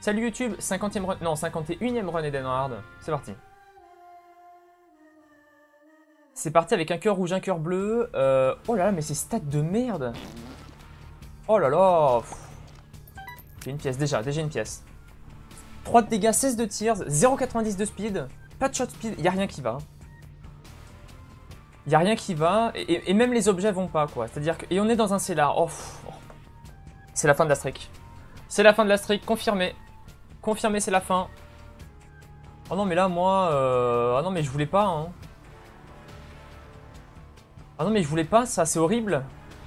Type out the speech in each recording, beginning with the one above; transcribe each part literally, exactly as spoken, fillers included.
Salut YouTube, cinquantième run, non, cinquante et unième run Eden Hard. C'est parti. C'est parti avec un cœur rouge, un cœur bleu. Euh... Oh là là, mais c'est stats de merde. Oh là là. J'ai une pièce déjà, déjà une pièce. trois de dégâts, seize de tirs, zéro virgule quatre-vingt-dix de speed. Pas de shot speed, il n'y a rien qui va. Il n'y a rien qui va, et, et, et même les objets vont pas, quoi. C'est-à-dire que... Et on est dans un cellar. Oh, oh. C'est la fin de la streak. C'est la fin de la streak, confirmé. Confirmé, c'est la fin. Oh non, mais là, moi... Euh... Ah non, mais je voulais pas, hein. Ah non, mais je voulais pas, ça, c'est horrible.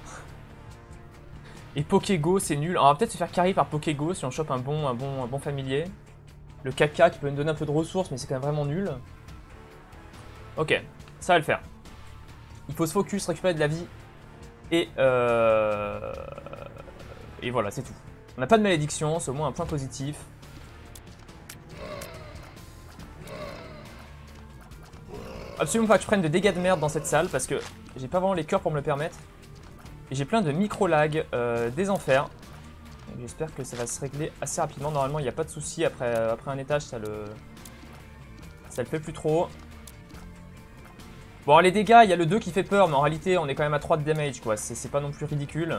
Et Pokégo, c'est nul. On va peut-être se faire carry par Pokégo si on chope un bon, un bon, un bon familier. Le caca qui peut nous donner un peu de ressources, mais c'est quand même vraiment nul. Ok, ça va le faire. Il faut se focus, récupérer de la vie. Et euh... Et voilà, c'est tout. On n'a pas de malédiction, c'est au moins un point positif. Absolument pas que je prenne de dégâts de merde dans cette salle, parce que j'ai pas vraiment les cœurs pour me le permettre. Et j'ai plein de micro-lag euh, des enfers. J'espère que ça va se régler assez rapidement. Normalement, il n'y a pas de souci. Après, après un étage, ça le... Ça le fait plus trop. Bon, les dégâts, il y a le deux qui fait peur, mais en réalité, on est quand même à trois de damage, quoi. C'est pas non plus ridicule.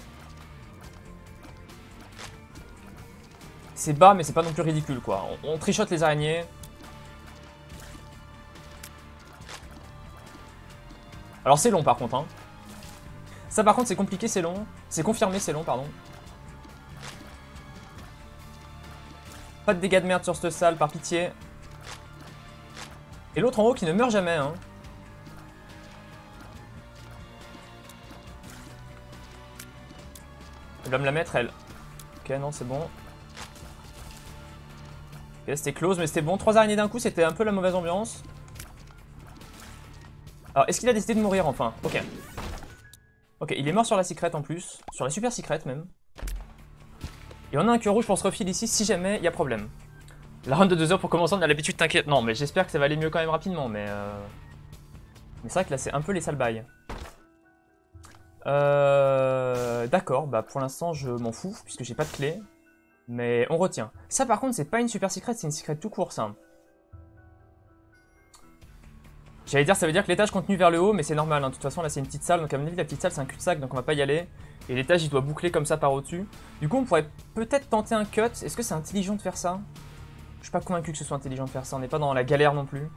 C'est bas, mais c'est pas non plus ridicule, quoi. On, on trichote les araignées. Alors, c'est long, par contre, hein. Ça, par contre, c'est compliqué, c'est long. C'est confirmé, c'est long, pardon. Pas de dégâts de merde sur cette salle, par pitié. Et l'autre en haut qui ne meurt jamais, hein. Elle va me la mettre, elle. Ok, non, c'est bon. Ok, c'était close, mais c'était bon. Trois araignées d'un coup, c'était un peu la mauvaise ambiance. Alors, est-ce qu'il a décidé de mourir, enfin? Ok. Ok, il est mort sur la secrète en plus. Sur la super secrète, même. Et on a un cœur rouge pour se refiler ici, si jamais il y a problème. La run de deux heures pour commencer, on a l'habitude, t'inquiète. Non, mais j'espère que ça va aller mieux quand même rapidement, mais... Euh... Mais c'est vrai que là, c'est un peu les sales bails. Euh... D'accord, bah pour l'instant, je m'en fous, puisque j'ai pas de clé. Mais on retient. Ça, par contre, c'est pas une super secrète, c'est une secrète tout court, ça. J'allais dire, ça veut dire que l'étage continue vers le haut, mais c'est normal, hein. De toute façon, là, c'est une petite salle, donc à mon avis, la petite salle, c'est un cul-de-sac, donc on va pas y aller. Et l'étage, il doit boucler comme ça par au-dessus. Du coup, on pourrait peut-être tenter un cut. Est-ce que c'est intelligent de faire ça? Je suis pas convaincu que ce soit intelligent de faire ça, on n'est pas dans la galère non plus.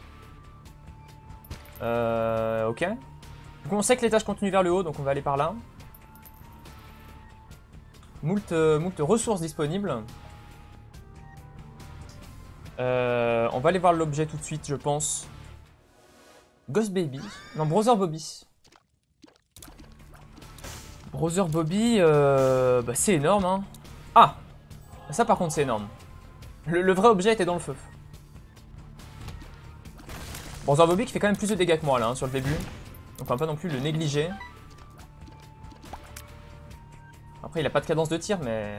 Euh... Ok. Du coup, on sait que l'étage continue vers le haut, donc on va aller par là. Moult, euh, moult ressources disponibles. Euh, on va aller voir l'objet tout de suite, je pense. Ghost Baby. Non, Brother Bobby. Brother Bobby, euh, bah, c'est énorme, hein. Ah! Ça, par contre, c'est énorme. Le, le vrai objet était dans le feu. Brother Bobby qui fait quand même plus de dégâts que moi, là, hein, sur le début. Donc on va pas non plus le négliger. Après, il a pas de cadence de tir, mais...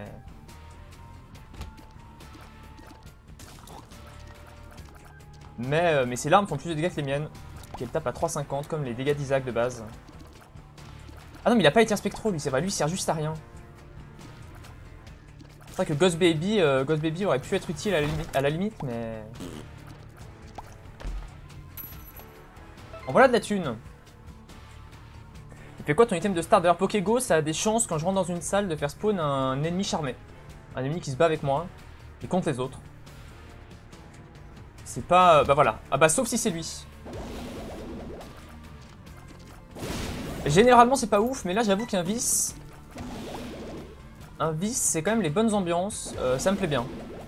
Mais, euh, mais ses larmes font plus de dégâts que les miennes. Qu'elle tape à trois virgule cinquante, comme les dégâts d'Isaac de base. Ah non, mais il a pas les tirs spectraux, lui, c'est vrai. Lui, il sert juste à rien. C'est vrai que Ghost Baby, euh, Ghost Baby aurait pu être utile à la limite, à la limite mais... En voilà de la thune. Il fait quoi ton item de start? D'ailleurs, Pokégo, ça a des chances, quand je rentre dans une salle, de faire spawn un ennemi charmé. Un ennemi qui se bat avec moi, et contre les autres. C'est pas... Bah voilà. Ah bah, sauf si c'est lui. Généralement, c'est pas ouf, mais là, j'avoue qu'un vice... Un vice, c'est quand même les bonnes ambiances. Euh, ça me plaît bien.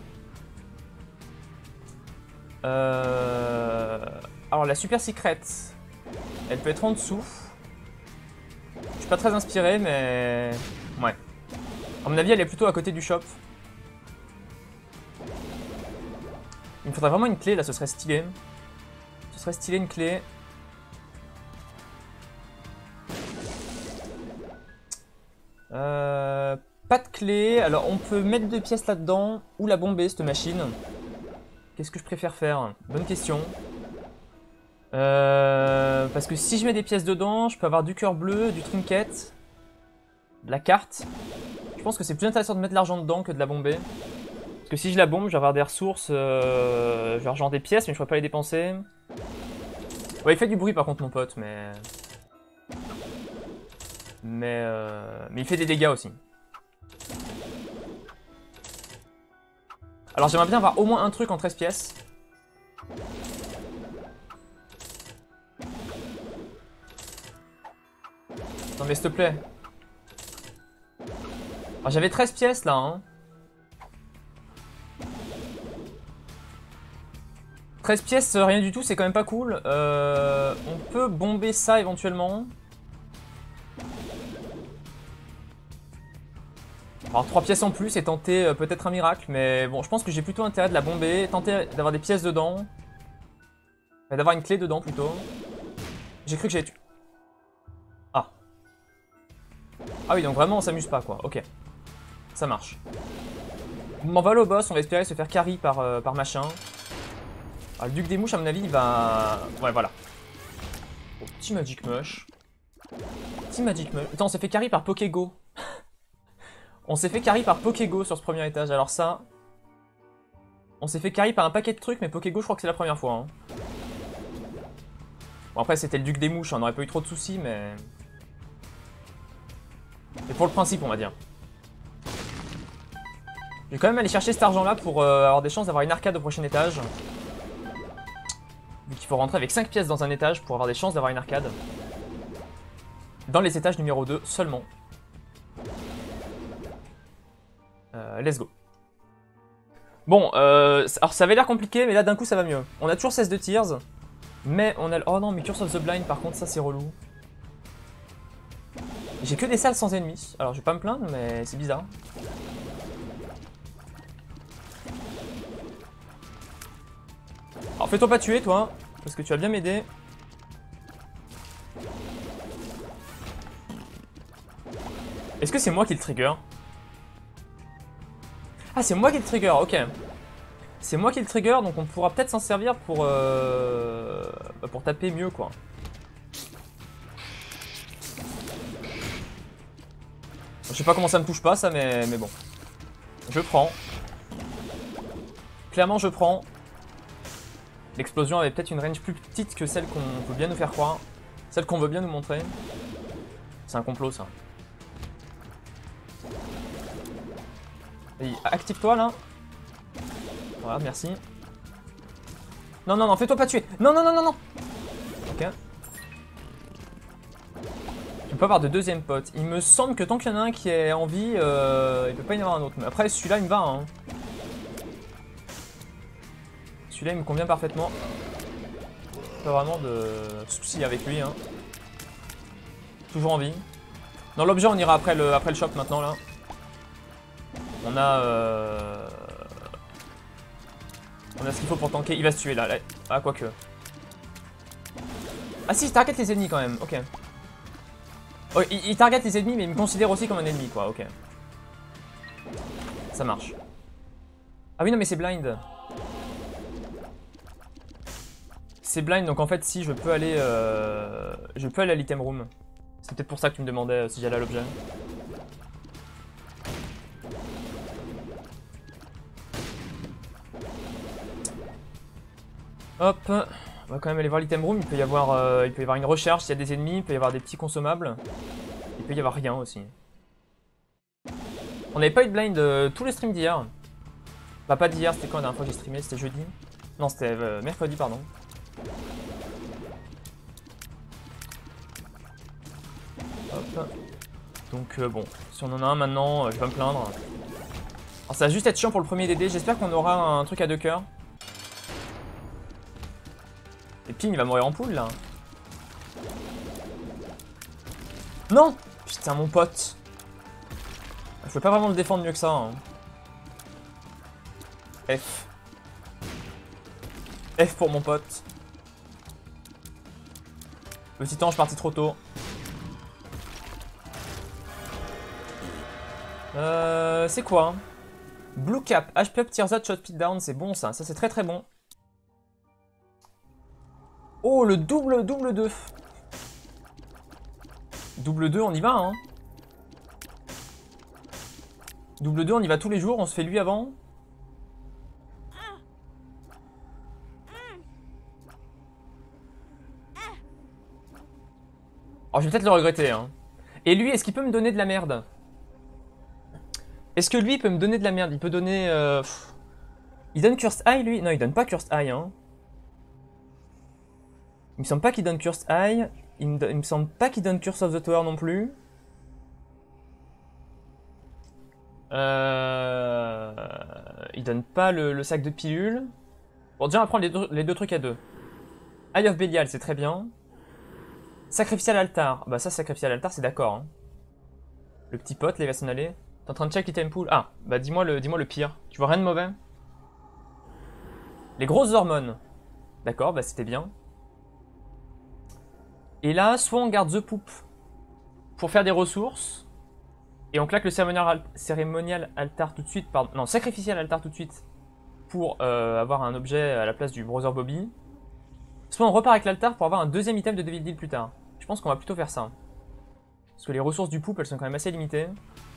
Euh... Alors, la super secrète, elle peut être en dessous. Je suis pas très inspiré, mais... Ouais. À mon avis, elle est plutôt à côté du shop. Il me faudrait vraiment une clé, là, ce serait stylé. Ce serait stylé, une clé. Euh... Pas de clé. Alors, on peut mettre deux pièces là-dedans, ou la bomber, cette machine. Qu'est-ce que je préfère faire? Bonne question. Euh, parce que si je mets des pièces dedans, je peux avoir du cœur bleu, du trinket, de la carte. Je pense que c'est plus intéressant de mettre l'argent dedans que de la bomber. Parce que si je la bombe, je vais avoir des ressources, euh, je vais avoir genre des pièces, mais je pourrais pas les dépenser. Ouais, il fait du bruit par contre mon pote, mais... Mais, euh... mais il fait des dégâts aussi. Alors j'aimerais bien avoir au moins un truc en treize pièces. Non mais s'il te plaît. Alors j'avais treize pièces là, hein. treize pièces, rien du tout, c'est quand même pas cool. Euh, on peut bomber ça éventuellement. Alors trois pièces en plus et tenter euh, peut-être un miracle, mais bon, je pense que j'ai plutôt intérêt de la bomber, tenter d'avoir des pièces dedans. D'avoir une clé dedans plutôt. J'ai cru que j'allais tuer. Ah. Ah oui, donc vraiment on s'amuse pas quoi, ok. Ça marche. On va aller au boss, on va espérer se faire carry par, euh, par machin. Ah, le duc des mouches, à mon avis, il va... Ouais, voilà. Oh, petit Magic Mush. Petit Magic Mush. Attends, on s'est fait carry par Pokégo. On s'est fait carry par Pokégo sur ce premier étage. Alors ça... On s'est fait carry par un paquet de trucs, mais Pokégo, je crois que c'est la première fois. Hein. Bon, après, c'était le duc des mouches. On n'aurait pas eu trop de soucis, mais... Mais pour le principe, on va dire. Je vais quand même aller chercher cet argent-là pour euh, avoir des chances d'avoir une arcade au prochain étage. Vu qu'il faut rentrer avec cinq pièces dans un étage pour avoir des chances d'avoir une arcade. Dans les étages numéro deux seulement. Euh, let's go. Bon, euh, alors ça avait l'air compliqué, mais là d'un coup ça va mieux. On a toujours seize de tears. Mais on a... Oh non, mais Curse of the Blind par contre, ça c'est relou. J'ai que des salles sans ennemis. Alors je vais pas me plaindre, mais c'est bizarre. Alors fais-toi pas tuer toi, parce que tu vas bien m'aider. Est-ce que c'est moi qui le trigger? Ah, c'est moi qui le trigger, ok. C'est moi qui le trigger, donc on pourra peut-être s'en servir pour, euh... pour taper mieux, quoi. Je sais pas comment ça me touche pas, ça, mais, mais bon. Je prends. Clairement, je prends. L'explosion avait peut-être une range plus petite que celle qu'on peut bien nous faire croire. Celle qu'on veut bien nous montrer. C'est un complot, ça. Active-toi, là. Voilà, merci. Non, non, non, fais-toi pas tuer. Non, non, non, non, non. Ok. Tu peux pas avoir de deuxième pote. Il me semble que tant qu'il y en a un qui est en vie, euh, il peut pas y en avoir un autre. Mais après, celui-là, il me va, hein. Celui-là, il me convient parfaitement. Pas vraiment de soucis avec lui, hein. Toujours en vie. Dans l'objet, on ira après le, après le shop maintenant, là. On a... Euh... On a ce qu'il faut pour tanker. Il va se tuer, là. là. Ah, quoique. Ah si, il target les ennemis, quand même. Ok. Oh, il, il target les ennemis, mais il me considère aussi comme un ennemi, quoi. Ok. Ça marche. Ah oui, non, mais c'est blind. C'est blind, donc en fait, si, je peux aller... Euh... Je peux aller à l'item room. C'est peut-être pour ça que tu me demandais euh, si j'allais à l'objet. Hop, on va quand même aller voir l'item room. Il peut y avoir, euh, il peut y avoir une recherche s'il y a des ennemis, il peut y avoir des petits consommables. Il peut y avoir rien aussi. On n'avait pas eu de blind euh, tous les streams d'hier. Bah pas d'hier, c'était quand la dernière fois que j'ai streamé? C'était jeudi? Non, c'était euh, mercredi, pardon. Hop. Donc euh, bon, si on en a un maintenant, euh, je vais pas me plaindre. Alors ça va juste être chiant pour le premier D D, j'espère qu'on aura un truc à deux cœurs. Et Ping il va mourir en poule là. Non! Putain mon pote. Je peux pas vraiment le défendre mieux que ça. Hein. F. F pour mon pote. Petit ange parti trop tôt. Euh, c'est quoi? Blue Cap, H P up, Tears up, Shot Speed down, c'est bon ça, ça c'est très très bon. Oh le double, double deux. Double deux, on y va hein. Double deux, on y va tous les jours, on se fait lui avant. Alors, je vais peut-être le regretter. Hein. Et lui, est-ce qu'il peut me donner de la merde? Est-ce que lui peut me donner de la merde? Il peut donner... Euh... Il donne Cursed Eye, lui? Non, il donne pas Cursed Eye. Hein. Il me semble pas qu'il donne Cursed Eye. Il me, il me semble pas qu'il donne Curse of the Tower non plus. Euh... Il donne pas le, le sac de pilules. Bon, déjà, on va prendre les deux, les deux trucs à deux. Eye of Belial, c'est très bien. Sacrificial Altar. Bah ça, Sacrificial Altar, c'est d'accord. Hein. Le petit pote, les va s'en aller. T'es en train de check item pool. Ah, bah dis-moi le, dis-moi le pire. Tu vois rien de mauvais? Les grosses hormones. D'accord, bah c'était bien. Et là, soit on garde The Poop pour faire des ressources. Et on claque le cérémonial, cérémonial altar tout de suite. Pardon, non, sacrificial altar tout de suite. Pour euh, avoir un objet à la place du Brother Bobby. Soit on repart avec l'altar pour avoir un deuxième item de Devil Deal plus tard. Je pense qu'on va plutôt faire ça. Parce que les ressources du Poop, elles sont quand même assez limitées.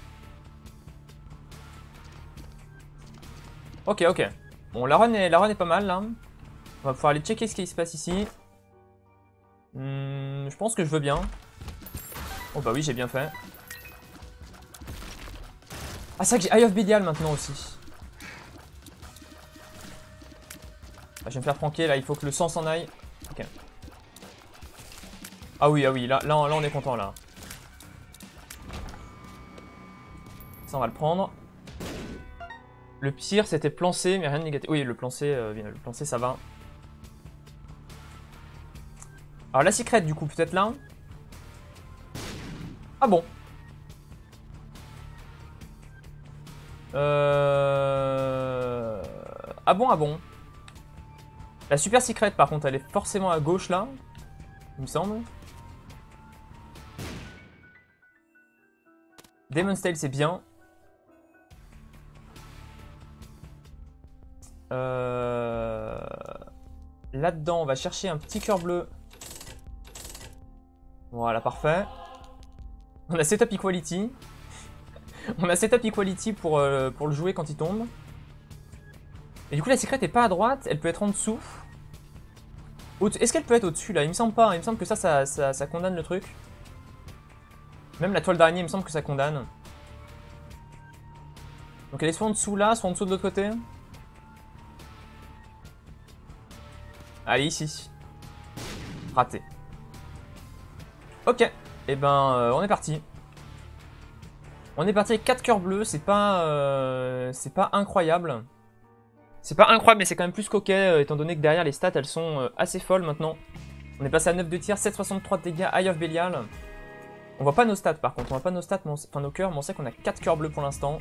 Ok, ok. Bon, la run est, la run est pas mal, là. On va pouvoir aller checker ce qui se passe ici. Hmm, je pense que je veux bien. Oh bah oui, j'ai bien fait. Ah, c'est vrai que j'ai Eye of Belial maintenant aussi. Ah, je vais me faire pranker, là, il faut que le sang s'en aille. Ok. Ah oui, ah oui, là, là, là on est content, là. Ça, on va le prendre. Le pire, c'était plan C, mais rien de négatif. Oui, le plan C, euh, le plan C, ça va. Alors, la secret, du coup, peut-être là. Ah bon. Euh... Ah bon, ah bon. La super secret, par contre, elle est forcément à gauche, là. Il me semble. Demon's Tale, c'est bien. Euh... Là-dedans, on va chercher un petit cœur bleu. Voilà, parfait. On a setup equality. On a setup equality pour, euh, pour le jouer quand il tombe. Et du coup, la secrète est pas à droite, elle peut être en dessous. Est-ce qu'elle peut être au-dessus là? Il me semble pas, il me semble que ça ça, ça, ça condamne le truc. Même la toile d'araignée, il me semble que ça condamne. Donc elle est soit en dessous là, soit en dessous de l'autre côté. Allez, ici. Raté. Ok, et eh ben euh, on est parti. On est parti avec quatre cœurs bleus, c'est pas, euh, c'est pas incroyable. C'est pas incroyable, mais c'est quand même plus coquet, euh, étant donné que derrière les stats elles sont euh, assez folles maintenant. On est passé à neuf de tir, sept virgule soixante-trois de dégâts, Eye of Belial. On voit pas nos stats par contre, on voit pas nos stats, mais on, enfin nos cœurs, mais on sait qu'on a quatre cœurs bleus pour l'instant.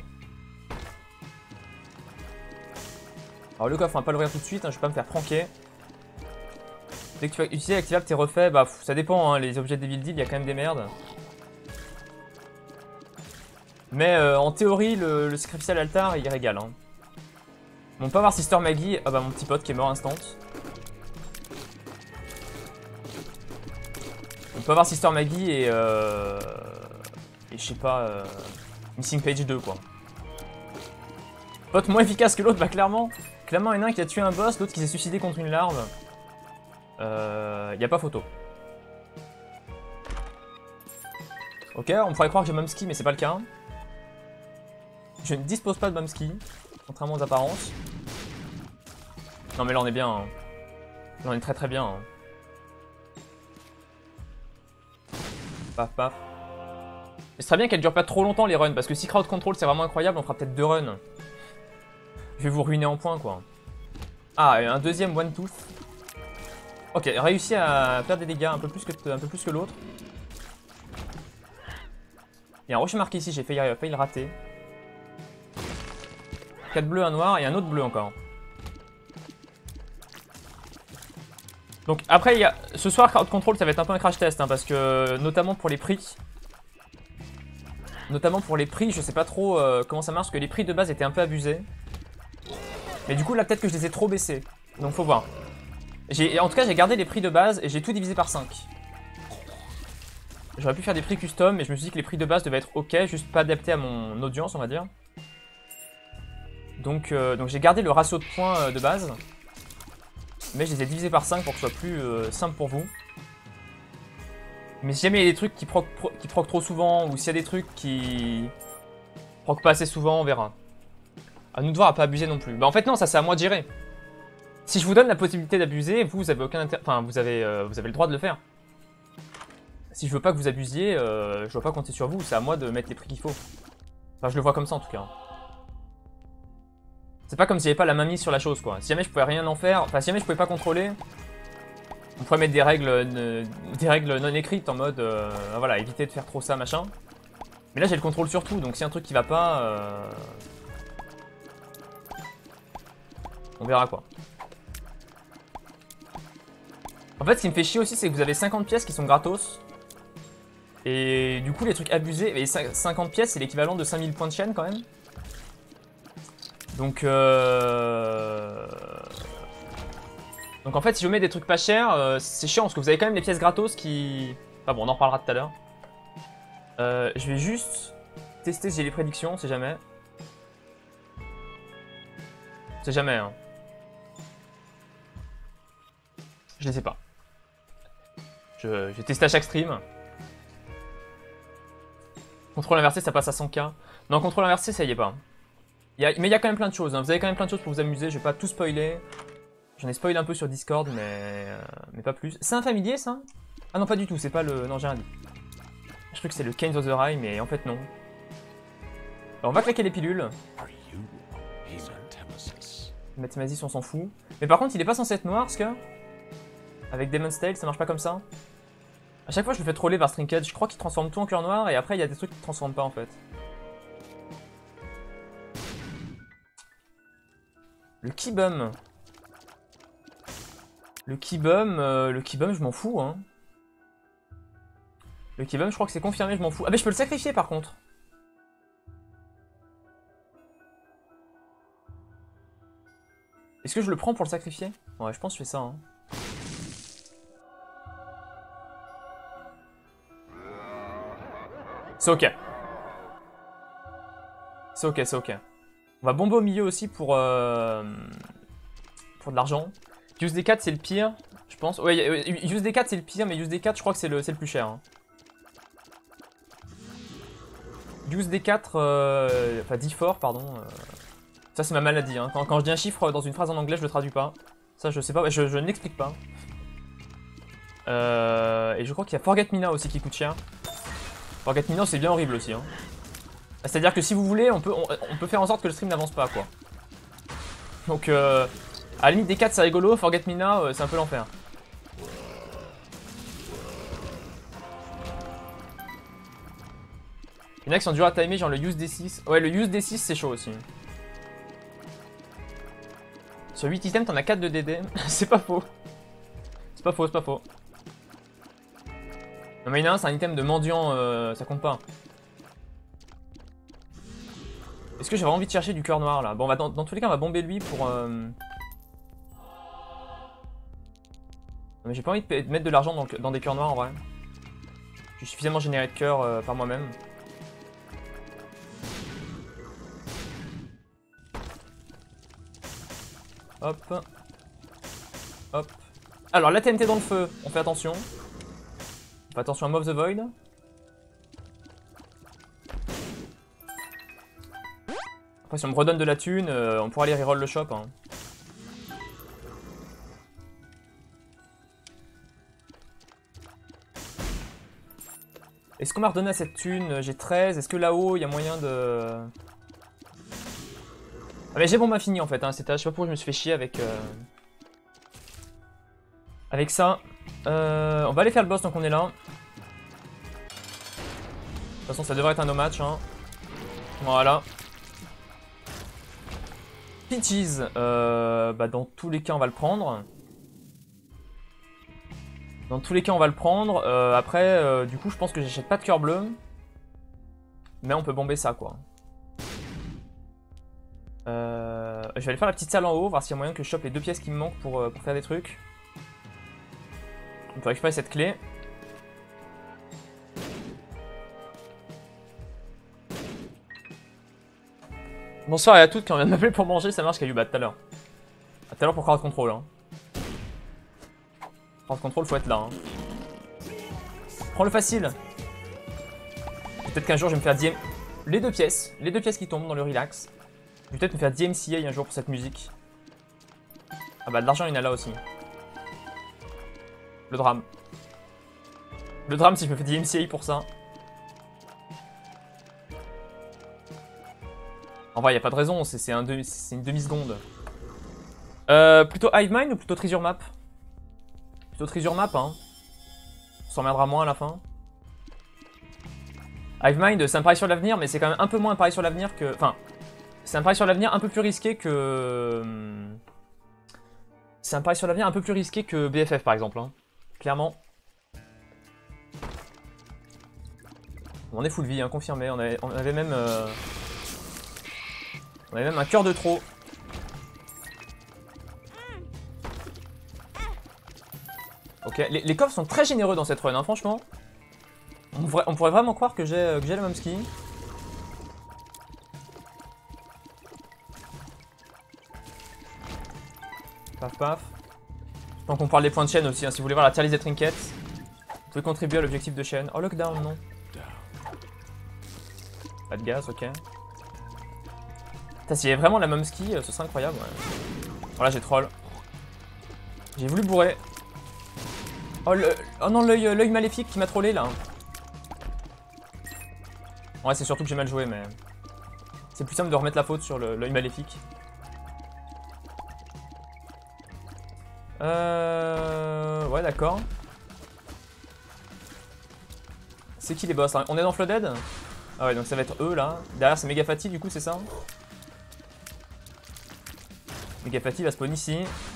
Alors le coffre, on va pas l'ouvrir tout de suite, hein, je vais pas me faire pranker. Dès que tu vas utiliser l'activable tes refaits, bah pff, ça dépend, hein, les objets de Devil Deal, il y a quand même des merdes. Mais euh, en théorie, le, le Sacrificial Altar, il régale. Hein. Bon, on peut avoir Sister Maggie, ah bah mon petit pote qui est mort instant. On peut avoir Sister Maggie et euh, et je sais pas, euh, Missing Page deux quoi. Pote moins efficace que l'autre, bah clairement. Clairement, il y en a un qui a tué un boss, l'autre qui s'est suicidé contre une larve. Euh, y a pas photo. Ok, on pourrait croire que j'ai Mumsky, mais c'est pas le cas. Je ne dispose pas de Mumsky, contrairement aux apparences. Non mais là on est bien. Hein. Là on est très très bien. Hein. Paf paf. Mais c'est très bien qu'elle dure pas trop longtemps les runs, parce que si crowd control c'est vraiment incroyable, on fera peut-être deux runs. Je vais vous ruiner en points quoi. Ah, un deuxième one tooth. Ok, réussi à faire des dégâts un peu plus que, un peu plus que l'autre. Il y a un rocher marqué ici, j'ai failli, failli le rater. quatre bleus, un noir et un autre bleu encore. Donc après, il y a... ce soir, Crowd Control, ça va être un peu un crash test, hein, parce que notamment pour les prix. Notamment pour les prix, je sais pas trop euh, comment ça marche, parce que les prix de base étaient un peu abusés. Mais du coup, là, peut-être que je les ai trop baissés. Donc faut voir. En tout cas, j'ai gardé les prix de base et j'ai tout divisé par cinq. J'aurais pu faire des prix custom, mais je me suis dit que les prix de base devaient être ok, juste pas adaptés à mon audience, on va dire. Donc, euh, donc j'ai gardé le ratio de points euh, de base. Mais je les ai divisés par cinq pour que ce soit plus euh, simple pour vous. Mais si jamais il y a des trucs qui proc, pro, qui proc trop souvent, ou s'il y a des trucs qui proc pas assez souvent, on verra. À nous de voir à pas abuser non plus. Bah en fait non, ça c'est à moi de gérer. Si je vous donne la possibilité d'abuser, vous, vous avez aucun intérêt. Enfin, vous avez, euh, vous avez le droit de le faire. Si je veux pas que vous abusiez, euh, je dois pas compter sur vous, c'est à moi de mettre les prix qu'il faut. Enfin, je le vois comme ça en tout cas. C'est pas comme si j'avais pas la main mise sur la chose quoi. Si jamais je pouvais rien en faire, enfin si jamais je pouvais pas contrôler, on pourrait mettre des règles, euh, des règles non écrites en mode, euh, voilà, éviter de faire trop ça, machin. Mais là j'ai le contrôle sur tout, donc si un truc qui va pas, euh... on verra quoi. En fait, ce qui me fait chier aussi, c'est que vous avez cinquante pièces qui sont gratos. Et du coup, les trucs abusés, et cinquante pièces, c'est l'équivalent de cinq mille points de chaîne quand même. Donc, euh... Donc en fait, si je mets des trucs pas chers, euh, c'est chiant parce que vous avez quand même les pièces gratos qui... Enfin bon, on en reparlera tout à l'heure. Euh, je vais juste tester si j'ai les prédictions, on sait jamais. On sait jamais, hein. Je les sais pas. Je, je vais tester à chaque stream. Contrôle inversé, ça passe à cent K. Non, contrôle inversé, ça y est pas. Il y a, mais il y a quand même plein de choses. Hein. Vous avez quand même plein de choses pour vous amuser. Je vais pas tout spoiler. J'en ai spoilé un peu sur Discord, mais, euh, mais pas plus. C'est un familier, ça? Ah non, pas du tout. C'est pas le... Non, j'ai rien dit. Je crois que c'est le Canes of the Rye, mais en fait, non. Alors, on va claquer les pilules. Mathémasis, on s'en fout. Mais par contre, il est pas censé être noir, parce que... Avec Demon's Tale, ça marche pas comme ça. A chaque fois, je me fais troller vers Stringcade. Je crois qu'il transforme tout en cœur noir, et après, il y a des trucs qui ne transforment pas, en fait. Le Keybum. Le Keybum, euh, le Keybum, je m'en fous, hein. Le Keybum, je crois que c'est confirmé, je m'en fous. Ah, mais je peux le sacrifier, par contre. Est-ce que je le prends pour le sacrifier? Ouais, je pense que je fais ça, hein. C'est ok. C'est ok, c'est ok. On va bomber au milieu aussi pour, euh, pour de l'argent. Use D quatre c'est le pire, je pense. Ouais, Use D quatre c'est le pire, mais Use D quatre je crois que c'est le, le plus cher. Hein. Use D quatre, euh, enfin D quatre, pardon. Euh, ça c'est ma maladie. Hein. Quand, quand je dis un chiffre dans une phrase en anglais, je le traduis pas. Ça je sais pas, je, je ne l'explique pas. Euh, et je crois qu'il y a Forget Me Now aussi qui coûte cher. Forget Me Now c'est bien horrible aussi. Hein. C'est-à-dire que si vous voulez, on peut, on, on peut faire en sorte que le stream n'avance pas, quoi. Donc, euh, à la limite des quatre c'est rigolo, Forget Me Now, euh, c'est un peu l'enfer. Il y en a qui sont durs à timer, genre le Use D six. Ouais, le Use D six, c'est chaud aussi. Sur huit items, t'en as quatre de D D. C'est pas faux. C'est pas faux, c'est pas faux. Non, mais il y en a un, c'est un item de mendiant, euh, ça compte pas. Est-ce que j'ai vraiment envie de chercher du cœur noir là? Bon, on va dans, dans tous les cas, on va bomber lui pour. Euh... Non, mais j'ai pas envie de mettre de l'argent dans, dans des cœurs noirs en vrai. Je suis suffisamment généré de cœur euh, par moi-même. Hop. Hop. Alors, la T N T dans le feu, on fait attention. On fait attention à Mob the Void. Après, si on me redonne de la thune, euh, on pourra aller reroll le shop. Hein. Est-ce qu'on m'a redonné à cette thune? J'ai treize. Est-ce que là-haut, il y a moyen de... Ah mais j'ai bombe infinie en fait. Hein. Je sais pas pourquoi je me suis fait chier avec... Euh... Avec ça. Euh, on va aller faire le boss tant qu'on est là. De toute façon, ça devrait être un no match. Hein. Voilà. Peaches, euh, bah dans tous les cas on va le prendre. Dans tous les cas on va le prendre. Euh, après, euh, du coup je pense que j'achète pas de cœur bleu. Mais on peut bomber ça quoi. Euh, je vais aller faire la petite salle en haut, voir s'il y a moyen que je chope les deux pièces qui me manquent pour, euh, pour faire des trucs. On peut récupérer cette clé. Bonsoir à toutes, quand on vient de m'appeler pour manger, ça marche Caillou, bah tout à l'heure. Tout à l'heure pour crowd control. Hein. Crowd control, faut être là. Hein. Prends le facile. Peut-être qu'un jour je vais me faire D M... Les deux pièces. Les deux pièces qui tombent dans le relax. Je vais peut-être me faire D M C A un jour pour cette musique. Ah bah de l'argent il y en a là aussi. Le drame. Le drame si je me fais D M C A pour ça. En vrai, il n'y a pas de raison, c'est un demi, une demi-seconde. Euh, plutôt Hivemind ou plutôt Treasure Map? Plutôt Treasure Map, hein. On s'emmerdera moins à la fin. Hivemind, c'est un pari sur l'avenir, mais c'est quand même un peu moins un pari sur l'avenir que... Enfin, c'est un pari sur l'avenir un peu plus risqué que... C'est un pari sur l'avenir un peu plus risqué que B F F, par exemple. Hein. Clairement. On est full vie, hein, confirmé. On avait, on avait même... Euh... On avait même un cœur de trop. Ok, les, les coffres sont très généreux dans cette run, hein, franchement. On pourrait, on pourrait vraiment croire que j'ai euh, le même ski. Paf paf. Tant qu'on parle des points de chaîne aussi, hein, si vous voulez voir la tier list des trinkets, vous pouvez contribuer à l'objectif de chaîne. Oh, lockdown, non. Pas de gaz, ok. S'il y avait vraiment la même ski, ce serait incroyable. Ouais. Voilà, j'ai troll. J'ai voulu bourrer. Oh, le... oh non, l'œil maléfique qui m'a trollé là. Ouais, c'est surtout que j'ai mal joué, mais c'est plus simple de remettre la faute sur l'œil maléfique. Euh... Ouais, d'accord. C'est qui les boss là? On est dans Flooded? Ah ouais, donc ça va être eux là. Derrière, c'est Mega Fati, du coup, c'est ça? Mega Fati va spawn ici.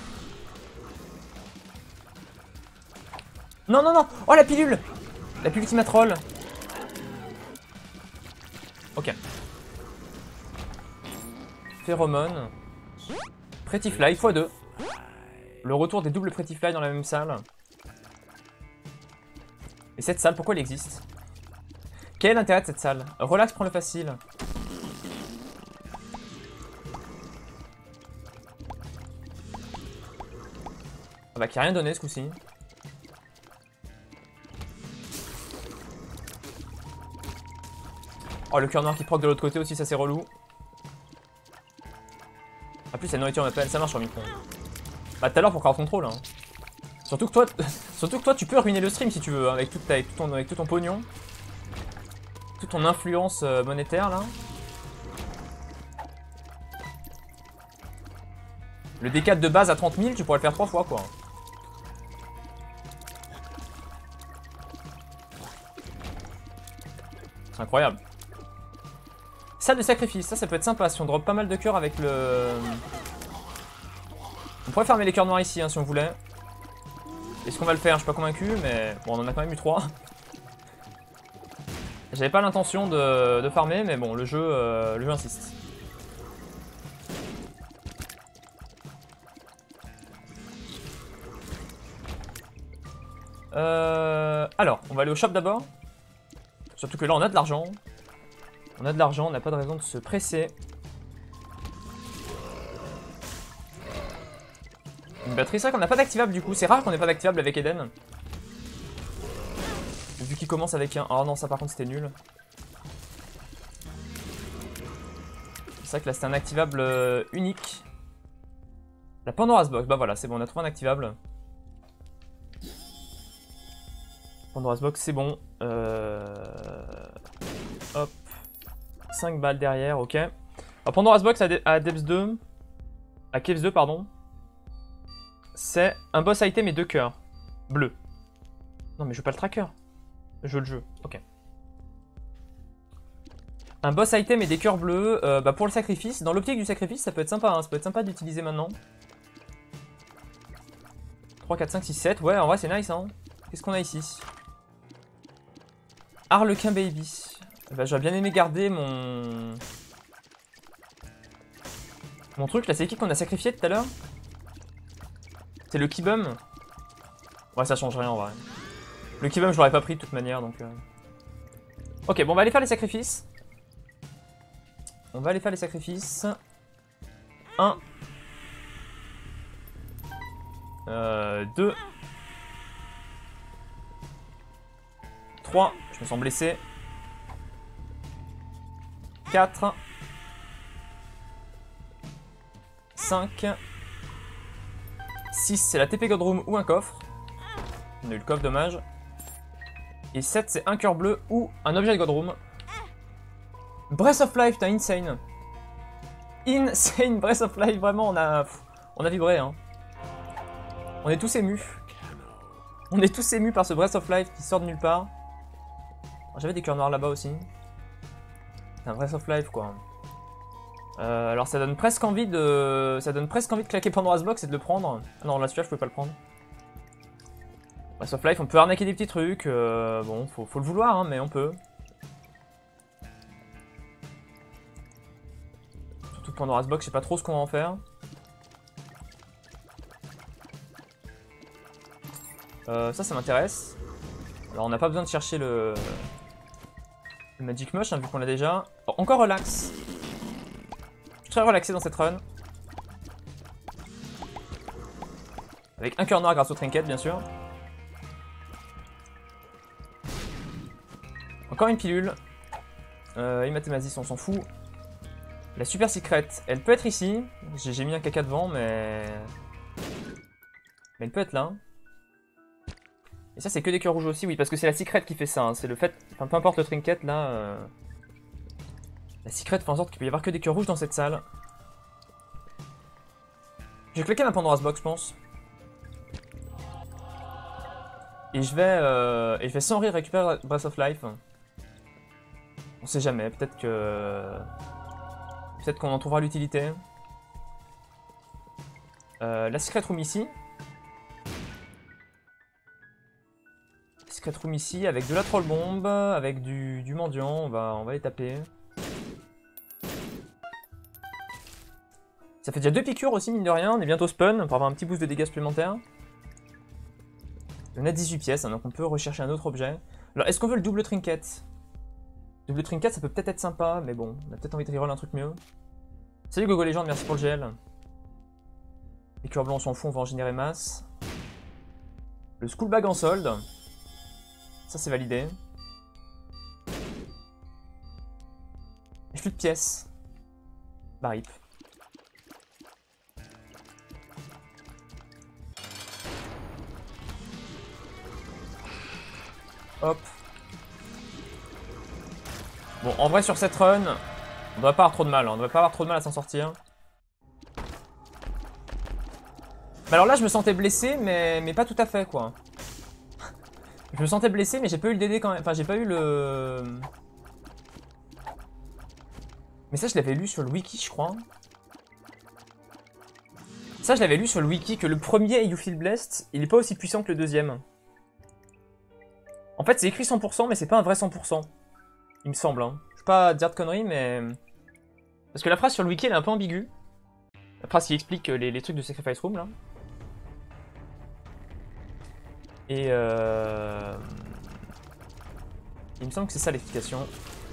Non, non, non! Oh, la pilule! La pilule qui m'a troll. Ok. Phéromone. Pretty Fly fois deux. Le retour des doubles Pretty Fly dans la même salle. Et cette salle, pourquoi elle existe? Quel est l'intérêt de cette salle? Relax, prends le facile. Ah bah qui a rien donné ce coup-ci. Oh le cœur noir qui proc de l'autre côté aussi, ça c'est relou. En plus la nourriture m'appelle, ça marche sur micro. Bah tout à l'heure pour crowd control hein. Surtout que toi, surtout que toi tu peux ruiner le stream si tu veux, hein, avec, toute ta, avec, tout ton, avec tout ton pognon. Toute ton influence euh, monétaire là. Le D quatre de base à trente mille, tu pourrais le faire trois fois quoi. C'est incroyable. Salle de sacrifice, ça, ça peut être sympa si on drop pas mal de cœurs avec le... On pourrait farmer les cœurs noirs ici hein, si on voulait. Est-ce qu'on va le faire? Je suis pas convaincu, mais bon, on en a quand même eu trois. J'avais pas l'intention de, de farmer, mais bon, le jeu, euh, le jeu insiste. Euh, alors, on va aller au shop d'abord. Surtout que là, on a de l'argent. On a de l'argent, on n'a pas de raison de se presser. Une batterie, c'est vrai qu'on n'a pas d'activable du coup. C'est rare qu'on n'ait pas d'activable avec Eden. Vu qu'il commence avec un... Oh non, ça par contre c'était nul. C'est vrai que là c'était un activable euh, unique. La Pandora's Box, bah voilà, c'est bon, on a trouvé un activable. Pandora's Box, c'est bon. Euh... Hop. cinq balles derrière, ok. Alors Pandora's Box à, De à Depths deux, à Caves deux, pardon. C'est un boss item et deux cœurs. Bleus. Non mais je veux pas le tracker. Je veux le jeu, ok. Un boss item et des cœurs bleus, euh, bah pour le sacrifice. Dans l'optique du sacrifice, ça peut être sympa, hein. Ça peut être sympa d'utiliser maintenant. trois, quatre, cinq, six, sept, ouais en vrai c'est nice hein. Qu'est-ce qu'on a ici? Harlequin Baby. Bah, j'aurais bien aimé garder mon... Mon truc là, c'est qui qu'on a sacrifié tout à l'heure? C'est le Kibum. Ouais ça change rien en vrai. Le Kibum je l'aurais pas pris de toute manière donc... Euh... Ok bon on va aller faire les sacrifices. On va aller faire les sacrifices. un. Euh, deux. trois, je me sens blessé. quatre. cinq. six, c'est la T P God Room ou un coffre. On a eu le coffre, dommage. Et sept, c'est un cœur bleu ou un objet de God Room. Breath of Life, t'as insane. Insane Breath of Life, vraiment, on a, on a vibré. Hein. On est tous émus. On est tous émus par ce Breath of Life qui sort de nulle part. J'avais des cœurs noirs là-bas aussi. C'est un Breath of Life, quoi. Euh, alors ça donne presque envie de, ça donne presque envie de claquer Pandora's Box et de le prendre. Ah non, là celui-là je pouvais pas le prendre. Breath of Life, on peut arnaquer des petits trucs. Euh, bon, faut, faut le vouloir, hein, mais on peut. Surtout Pandora's Box, je sais pas trop ce qu'on va en faire. Euh, ça, ça m'intéresse. Alors on n'a pas besoin de chercher le, le Magic Mush, hein, vu qu'on l'a déjà. Oh, encore relax. Très relaxé dans cette run. Avec un cœur noir grâce au trinket, bien sûr. Encore une pilule. Euh, et Mathémasis, on s'en fout. La super secret, elle peut être ici. J'ai mis un caca devant, mais... mais elle peut être là. Et ça, c'est que des cœurs rouges aussi, oui, parce que c'est la secret qui fait ça. Hein. C'est le fait... Enfin, peu importe le trinket, là... Euh... La secret fait en sorte qu'il peut y avoir que des cœurs rouges dans cette salle. Je vais claquer ma Pandora's Box, je pense. Et je vais, euh, et je vais sans rire récupérer Breath of Life. On sait jamais, peut-être que... Peut-être qu'on en trouvera l'utilité. Euh, la Secret Room ici. La Secret Room ici, avec de la Troll Bomb, avec du, du mendiant, on va, on va les taper. Ça fait déjà deux piqûres aussi, mine de rien. On est bientôt spawn pour avoir un petit boost de dégâts supplémentaires. On a dix-huit pièces, hein, donc on peut rechercher un autre objet. Alors, est-ce qu'on veut le double trinket? Double trinket, ça peut peut-être être sympa, mais bon, on a peut-être envie de reroll un truc mieux. Salut Gogo Legend, merci pour le G L. Les cœurs blancs, on s'en fout, on va en générer masse. Le School Bag en solde. Ça, c'est validé. Et plus de pièces. Bah, rip. Hop. Bon, en vrai, sur cette run, on devrait pas avoir trop de mal. Hein. On devrait pas avoir trop de mal à s'en sortir. Mais alors là, je me sentais blessé, mais, mais pas tout à fait, quoi. Je me sentais blessé, mais j'ai pas eu le D D quand même. Enfin, j'ai pas eu le... Mais ça, je l'avais lu sur le wiki, je crois. Ça, je l'avais lu sur le wiki, que le premier You Feel Blessed, il est pas aussi puissant que le deuxième. En fait, c'est écrit cent pour cent, mais c'est pas un vrai cent pour cent. Il me semble. Hein. Je vais pas dire de conneries, mais... Parce que la phrase sur le wiki, elle est un peu ambiguë. La phrase qui explique les, les trucs de Sacrifice Room, là. Et euh... il me semble que c'est ça l'explication.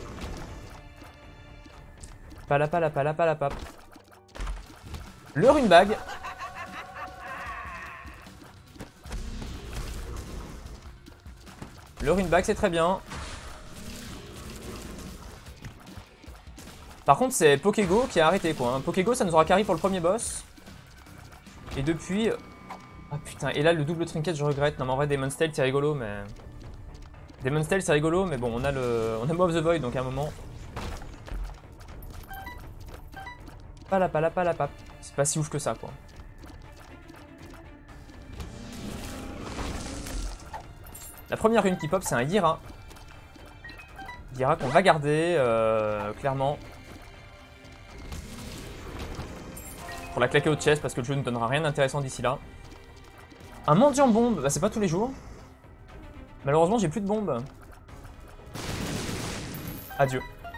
Palapalapalapalapap. Le rune bag. Le rune bag, c'est très bien. Par contre, c'est Pokégo qui a arrêté, quoi. Hein. Pokégo, ça nous aura carry pour le premier boss. Et depuis... Ah putain, et là, le double trinket, je regrette. Non, mais en vrai, Demon's Tail, c'est rigolo, mais... Demon's Tail, c'est rigolo, mais bon, on a le... On a Mob of the Void, donc à un moment... Palapalapalapap. C'est pas si ouf que ça, quoi. La première rune qui pop, c'est un Yira. Yira qu'on va garder, euh, clairement. Pour la claquer au chest, parce que le jeu ne donnera rien d'intéressant d'ici là. Un mendiant bombe, bah c'est pas tous les jours. Malheureusement, j'ai plus de bombes. Adieu.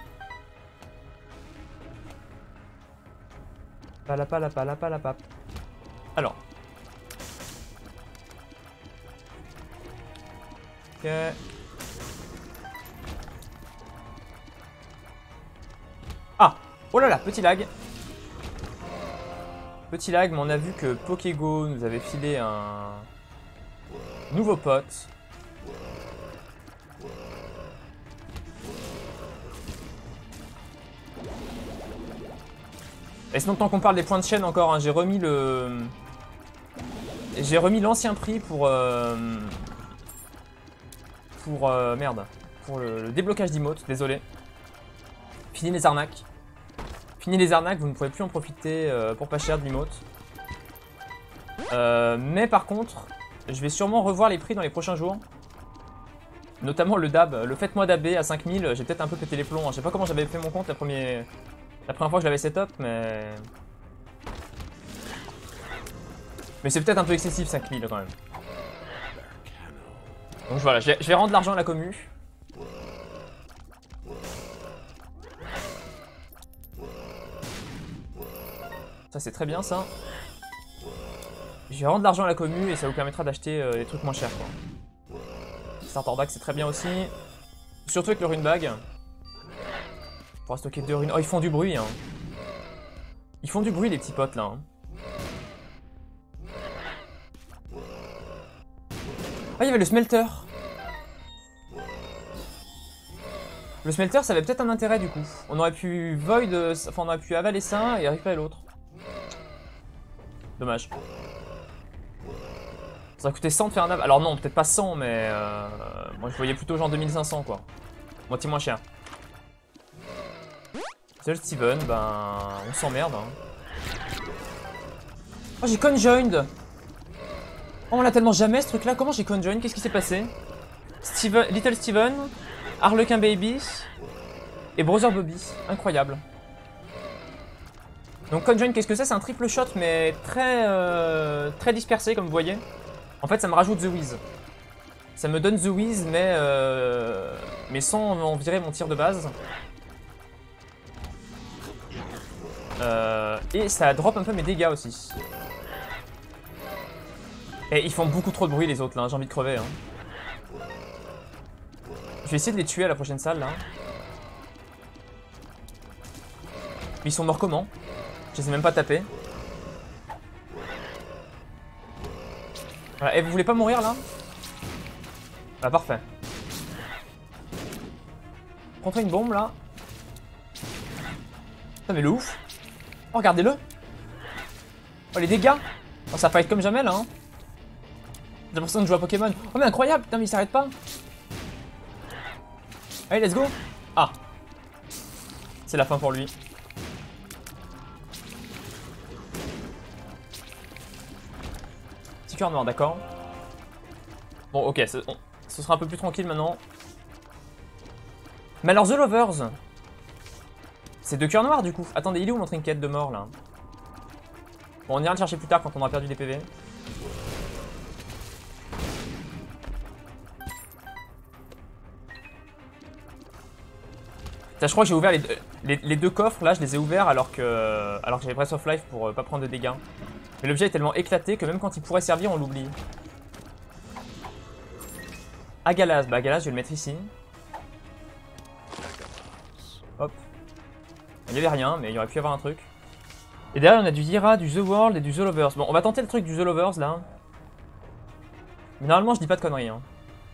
Palapalapalapalapap. Alors. Ok. Ah! Oh là là, petit lag. Petit lag, mais on a vu que Pokégo nous avait filé un nouveau pote. Et sinon, tant qu'on parle des points de chaîne encore, hein, j'ai remis le... J'ai remis l'ancien prix pour... Euh... Pour... Euh... Merde. Pour le, le déblocage d'emotes, désolé. Fini les arnaques. Fini les arnaques, vous ne pourrez plus en profiter euh, pour pas cher de l'emote. Euh, mais par contre, je vais sûrement revoir les prix dans les prochains jours. Notamment le dab, le faites-moi dabber à cinq mille, j'ai peut-être un peu pété les plombs. Je sais pas comment j'avais fait mon compte la première, la première fois que je l'avais setup, mais... Mais c'est peut-être un peu excessif cinq mille quand même. Donc voilà, je vais, je vais rendre l'argent à la commu. Ça c'est très bien ça. Je vais rendre l'argent à la commu et ça vous permettra d'acheter euh, des trucs moins chers quoi. Starter bag c'est très bien aussi. Surtout avec le rune bag. On pourra stocker deux runes. Oh ils font du bruit hein. Ils font du bruit les petits potes là. Hein. Ah il y avait le smelter. Le smelter ça avait peut-être un intérêt du coup. On aurait pu void, enfin on aurait pu avaler ça et récupérer l'autre. Dommage. Ça va coûter cent de faire un ab. Alors non, peut-être pas cent, mais euh, moi je voyais plutôt genre deux mille cinq cents quoi. Moitié moins cher. Seul Steven, ben on s'emmerde. Hein. Oh j'ai conjoined. Oh on l'a tellement jamais ce truc là. Comment j'ai conjoined? Qu'est-ce qui s'est passé? Steven, Little Steven, Harlequin Baby et Brother Bobby. Incroyable. Donc conjoin qu'est-ce que c'est? C'est un triple shot mais très euh, très dispersé comme vous voyez. En fait ça me rajoute The Wiz. Ça me donne The Wiz mais, euh, mais sans en virer mon tir de base. Euh, et ça drop un peu mes dégâts aussi. Et ils font beaucoup trop de bruit les autres là, j'ai envie de crever. Hein. Je vais essayer de les tuer à la prochaine salle là. Mais ils sont morts comment? Je les ai même pas tapés. Voilà. Et vous voulez pas mourir là? Ah parfait. Prends-toi une bombe là. Putain mais le ouf. Oh regardez-le. Oh les dégâts. Oh ça fight comme jamais là hein. J'ai l'impression de jouer à Pokémon. Oh mais incroyable. Putain mais il s'arrête pas. Allez let's go. Ah. C'est la fin pour lui. Petit cœur noir, d'accord. Bon, ok, ce, on, ce sera un peu plus tranquille maintenant. Mais alors, The Lovers, c'est deux cœurs noirs du coup. Attendez, il est où mon trinket de mort là? Bon, on ira le chercher plus tard quand on aura perdu des P V. Ça, je crois que j'ai ouvert les, les, les deux coffres là, je les ai ouverts alors que, alors que j'avais Breath of Life pour euh, pas prendre de dégâts. Mais l'objet est tellement éclaté que même quand il pourrait servir, on l'oublie. Agalas, bah Agalas, je vais le mettre ici. Hop. Il n'y avait rien, mais il y aurait pu y avoir un truc. Et derrière, on a du Yira, du The World et du The Lovers. Bon, on va tenter le truc du The Lovers là. Mais normalement, je dis pas de conneries. Hein.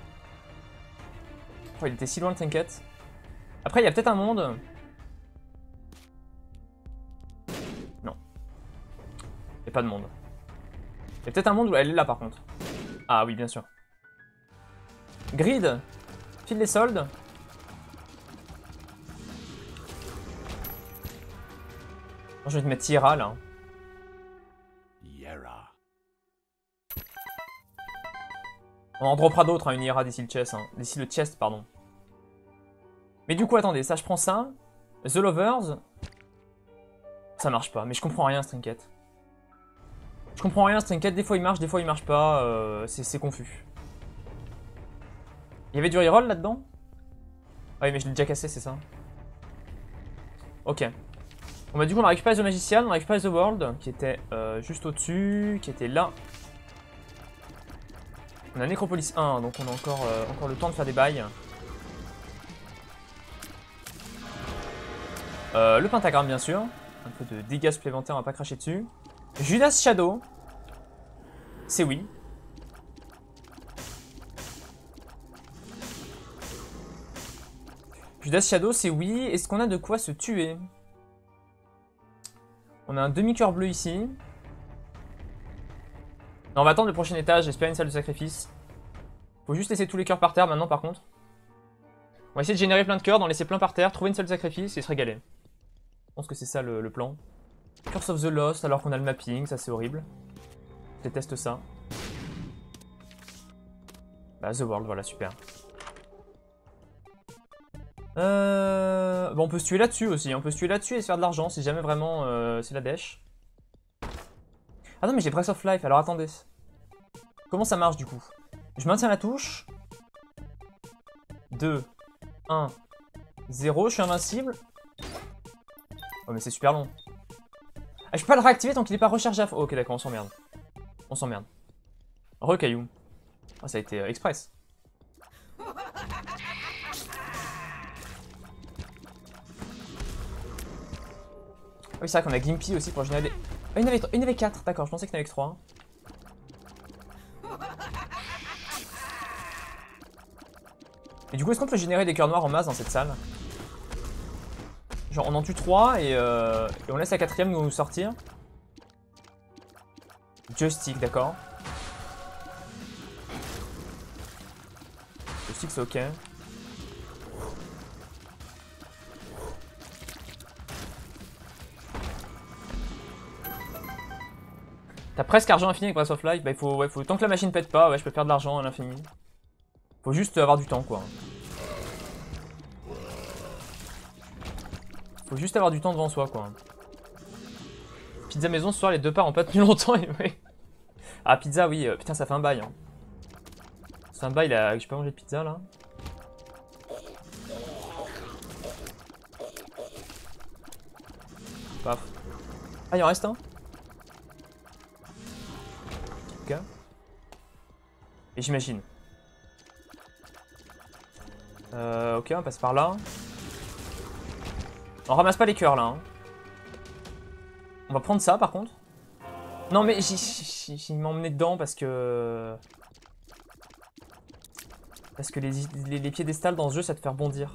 Oh, il était si loin le trinket. Après, il y a peut-être un monde. Non. Il n'y a pas de monde. Il y a peut-être un monde où elle est là par contre. Ah oui, bien sûr. Grid. File les soldes. Je vais te mettre Yira là. On en droppera d'autres, hein, une Yira d'ici le chest. Hein. D'ici le chest, pardon. Mais du coup, attendez, ça je prends ça. The Lovers. Ça marche pas, mais je comprends rien ce trinket. Je comprends rien ce trinket, des fois il marche, des fois il marche pas. Euh, c'est confus. Il y avait du reroll là-dedans? Ah oui, mais je l'ai déjà cassé, c'est ça. Ok. Bon bah du coup on a récupéré The Magician, on a récupéré The World, qui était euh, juste au-dessus, qui était là. On a Necropolis un, donc on a encore, euh, encore le temps de faire des bails. Euh, le pentagramme bien sûr. Un peu de dégâts supplémentaires, on va pas cracher dessus. Judas Shadow. C'est oui. Judas Shadow, c'est oui. Est-ce qu'on a de quoi se tuer? On a un demi-cœur bleu ici. Non, on va attendre le prochain étage, j'espère une salle de sacrifice. Faut juste laisser tous les cœurs par terre maintenant par contre. On va essayer de générer plein de cœurs, d'en laisser plein par terre, trouver une salle de sacrifice et se régaler. Je pense que c'est ça le, le plan. Curse of the Lost alors qu'on a le mapping, ça c'est horrible. Je déteste ça. Bah The World, voilà, super. Euh... Bon, on peut se tuer là-dessus aussi, on peut se tuer là-dessus et se faire de l'argent si jamais vraiment euh, c'est la dèche. Ah non mais j'ai Breath of Life, alors attendez. Comment ça marche du coup? Je maintiens la touche. deux, un, zéro, je suis invincible. Oh mais c'est super long. Ah, je peux pas le réactiver tant qu'il est pas rechargé à fond. Oh, ok d'accord, on s'emmerde. On s'emmerde. Re-caillou. Oh, ça a été euh, express. Ah oui c'est vrai qu'on a Gimpy aussi pour générer des... Ah, il y en avait, il y en avait quatre, d'accord, je pensais qu'il y en avait que trois. Et du coup, est-ce qu'on peut générer des cœurs noirs en masse dans cette salle? Genre, on en tue trois et, euh, et on laisse la quatrième nous sortir. Joystick, d'accord. Joystick, c'est ok. T'as presque argent infini avec Breath of Life. Bah, il faut, ouais, faut, tant que la machine pète pas, ouais, je peux faire de l'argent à l'infini. Faut juste avoir du temps, quoi. Faut juste avoir du temps devant soi, quoi. Pizza maison, ce soir, les deux parts ont pas tenu longtemps, et ouais. Ah, pizza, oui. Euh, putain, ça fait un bail. Hein. C'est un bail, là. J'ai pas mangé de pizza, là. Paf. Ah, il en reste un. Ok. Et j'imagine. Euh, ok, on passe par là. On ramasse pas les cœurs là. Hein. On va prendre ça par contre. Non mais j'ai m'emmené dedans parce que... Parce que les, les, les piédestals dans ce jeu ça te fait rebondir.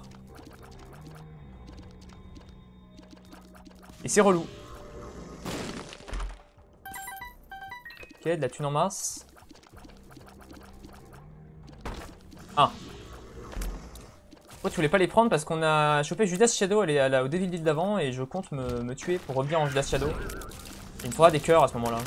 Et c'est relou. Ok, de la thune en masse. Ah. Pourquoi tu voulais pas les prendre? Parce qu'on a chopé Judas Shadow, elle est à la, au Devil Deal d'avant et je compte me, me tuer pour revenir en Judas Shadow. Il me faudra des cœurs à ce moment-là.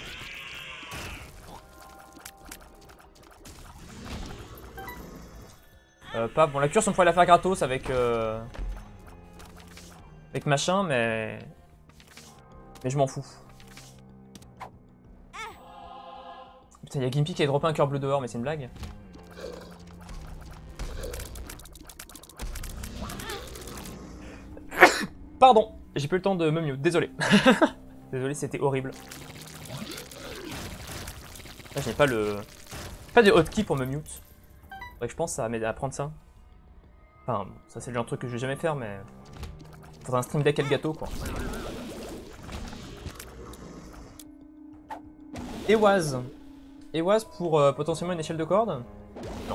Euh, pas bon, la curse on pourrait la faire gratos avec euh, avec machin, mais mais je m'en fous. Putain, il y a Gimpy qui a droppé un cœur bleu dehors, mais c'est une blague. Pardon, j'ai pas eu le temps de me mute, désolé. Désolé, c'était horrible. Là, j'ai pas le... Pas de hotkey pour me mute. Faudrait que je pense à m'aider à apprendre ça. Enfin, ça c'est le genre de truc que je vais jamais faire, mais... Faudrait un stream deck Elgato, quoi. Ewaz. Ewaz pour euh, potentiellement une échelle de corde? Non.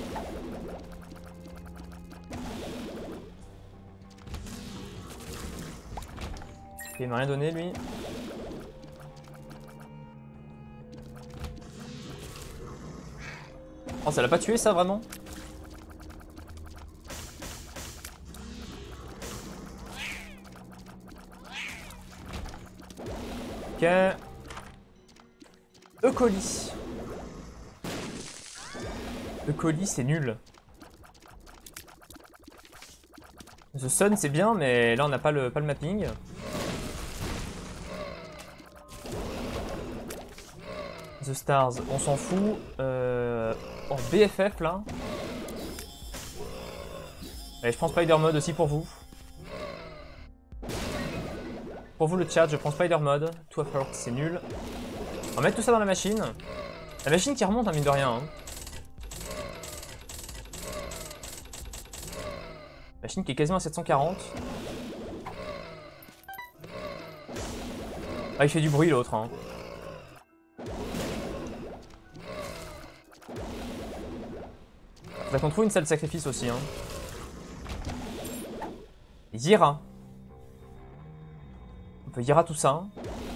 Ok, il m'a rien donné, lui. Oh, ça l'a pas tué, ça, vraiment? Ok. Eucolis. Eucolis, c'est nul. The Sun, c'est bien, mais là, on n'a pas le, pas le mapping. The Stars, on s'en fout. Euh... Oh, B F F, là. Allez, je prends Spider Mode aussi pour vous. Pour vous, le chat, je prends Spider Mode. Two of Hearts, c'est nul. On va mettre tout ça dans la machine. La machine qui remonte, hein, mine de rien. Hein. Machine qui est quasiment à sept cent quarante. Ah, il fait du bruit, l'autre. Hein. Faudrait qu'on trouve une salle de sacrifice aussi. Hein. Yira. On peut Yira tout ça. Hein.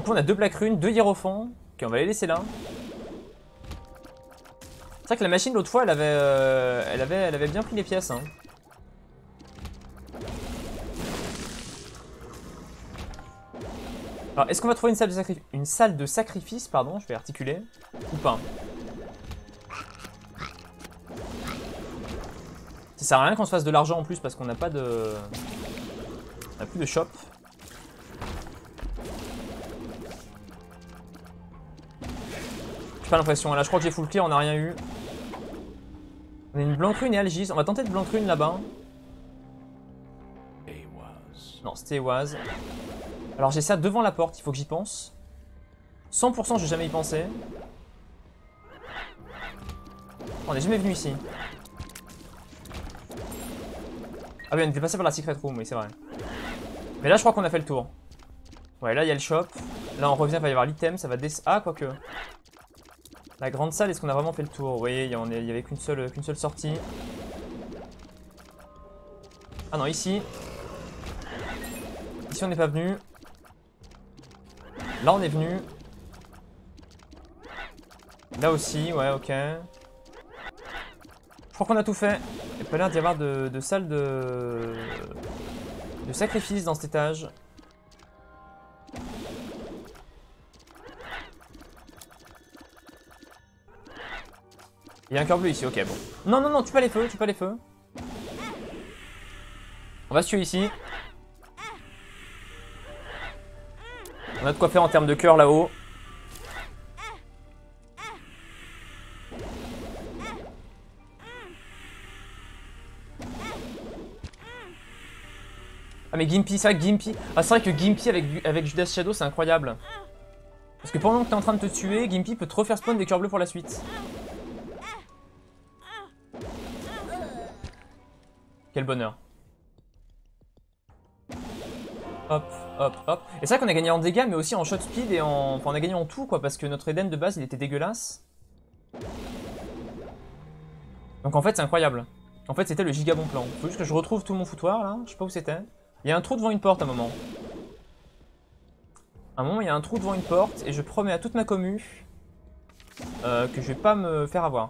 coup, on a deux Black Runes, deux Hiérophants. Ok, on va les laisser là. C'est vrai que la machine, l'autre fois, elle avait, euh, elle, avait, elle avait bien pris les pièces. Hein. Alors, est-ce qu'on va trouver une salle de, sacri une salle de sacrifice, pardon, je vais articuler, ou pas? Ça sert à rien qu'on se fasse de l'argent en plus parce qu'on n'a pas de... On n'a plus de shop. J'ai pas l'impression, là je crois que j'ai full clear, on n'a rien eu. On a une Blanc-Rune et Algis, on va tenter de Blanc-Rune là-bas. Non, c'était Oise. Alors j'ai ça devant la porte, il faut que j'y pense. cent pour cent, je vais jamais y penser. On n'est jamais venu ici. Ah oui, on était passé par la secret room, oui c'est vrai. Mais là je crois qu'on a fait le tour. Ouais, là il y a le shop. Là on revient, il va y avoir l'item, ça va des... Ah, quoique. La grande salle, est-ce qu'on a vraiment fait le tour? Vous voyez, il n'y avait qu'une seule, qu'une seule sortie. Ah non, ici. Ici on n'est pas venu. Là on est venu. Là aussi, ouais, ok. Je crois qu'on a tout fait. Il n'y a pas l'air d'y avoir de, de salle de... de sacrifice dans cet étage. Il y a un cœur bleu ici, ok, bon. Non, non, non, tue pas les feux, tue pas les feux. On va se tuer ici. On a de quoi faire en termes de cœur là-haut. Ah mais Gimpy, c'est vrai que Gimpy... Ah c'est vrai que Gimpy avec, avec Judas Shadow c'est incroyable. Parce que pendant que t'es en train de te tuer, Gimpy peut te refaire spawn des cœurs bleus pour la suite. Quel bonheur. Hop, hop, hop. Et c'est vrai qu'on a gagné en dégâts, mais aussi en shot speed et en... Enfin, on a gagné en tout, quoi, parce que notre Eden de base, il était dégueulasse. Donc en fait, c'est incroyable. En fait, c'était le giga bon plan. Faut juste que je retrouve tout mon foutoir, là. Je sais pas où c'était. Il y a un trou devant une porte, à un moment. À un moment, il y a un trou devant une porte, et je promets à toute ma commu euh, que je vais pas me faire avoir.